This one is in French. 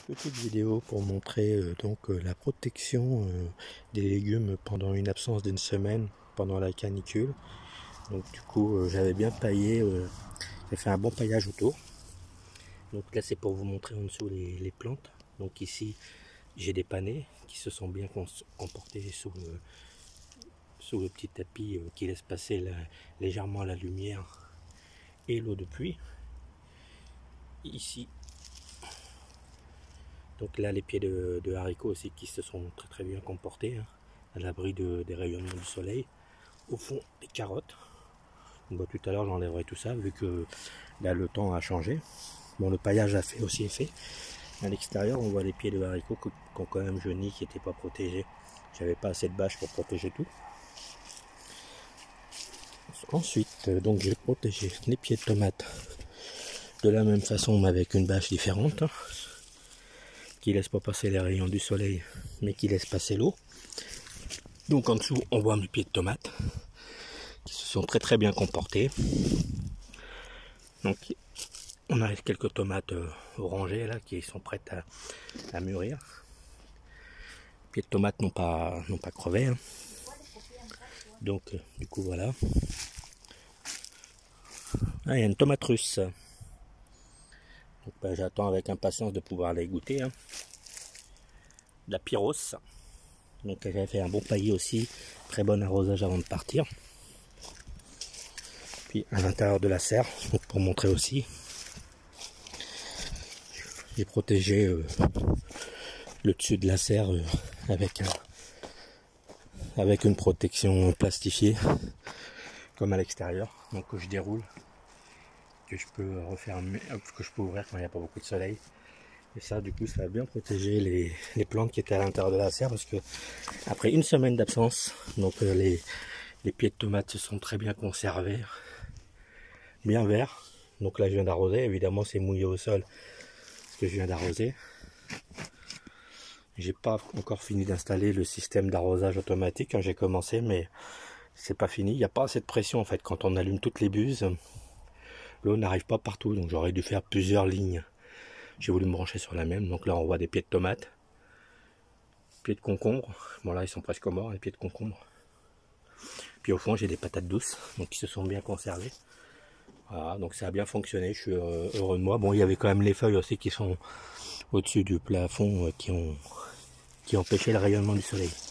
Petite vidéo pour montrer la protection des légumes pendant une absence d'une semaine pendant la canicule. Donc du coup j'avais bien paillé, j'ai fait un bon paillage autour. Donc là c'est pour vous montrer en dessous les plantes. Donc ici j'ai des panais qui se sont bien comportés sous le petit tapis qui laisse passer légèrement la lumière et l'eau de pluie. Ici donc là les pieds de haricots aussi qui se sont très bien comportés, hein, à l'abri des rayonnements du soleil. Au fond des carottes. Bon, tout à l'heure j'enlèverai tout ça vu que là le temps a changé. Bon, le paillage a fait aussi effet. À l'extérieur on voit les pieds de haricots qui ont quand même jauni, qui n'étaient pas protégés. J'avais pas assez de bâches pour protéger tout. Ensuite donc j'ai protégé les pieds de tomates de la même façon mais avec une bâche différente, qui laisse pas passer les rayons du soleil mais qui laisse passer l'eau. Donc en dessous on voit mes pieds de tomates qui se sont très bien comportés. Donc on a quelques tomates orangées là qui sont prêtes à mûrir. Les pieds de tomates n'ont pas crevé, hein. Donc du coup voilà. Ah, il y a une tomate russe. Donc ben, j'attends avec impatience de pouvoir les goûter, hein. La pyros. Donc j'avais fait un bon paillis aussi, très bon arrosage avant de partir. Puis à l'intérieur de la serre, donc pour montrer aussi, j'ai protégé le dessus de la serre avec une protection plastifiée comme à l'extérieur, donc que je déroule, que je peux refermer, que je peux ouvrir quand il n'y a pas beaucoup de soleil. Et ça du coup ça va bien protéger les plantes qui étaient à l'intérieur de la serre, parce que après une semaine d'absence, donc les pieds de tomates se sont très bien conservés, bien verts. Donc là je viens d'arroser, évidemment c'est mouillé au sol parce que je viens d'arroser. J'ai pas encore fini d'installer le système d'arrosage automatique, hein, j'ai commencé mais c'est pas fini. Il n'y a pas assez de pression en fait quand on allume toutes les buses. L'eau n'arrive pas partout, donc j'aurais dû faire plusieurs lignes. J'ai voulu me brancher sur la même. Donc là on voit des pieds de tomates, pieds de concombre. Bon là ils sont presque morts les pieds de concombre. Puis au fond j'ai des patates douces, donc qui se sont bien conservées. Voilà, donc ça a bien fonctionné, je suis heureux de moi. Bon, il y avait quand même les feuilles aussi qui sont au-dessus du plafond qui ont empêché le rayonnement du soleil.